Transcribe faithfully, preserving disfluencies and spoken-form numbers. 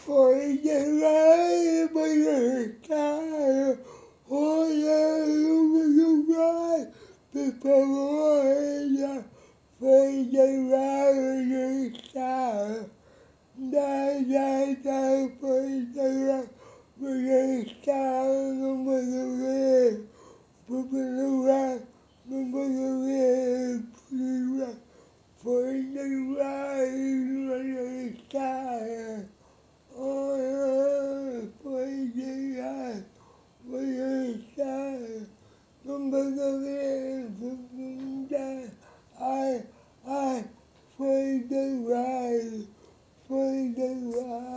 foi demais, mas olha o lugar, por favor, ela foi demais, está. Da, da, da, foi demais, porque está no mundo ver, porque lugar, no mundo ver, foi demais, mas está. Oh, foi demais, mas está. No mundo ver, ai, ai, foi demais, foi demais.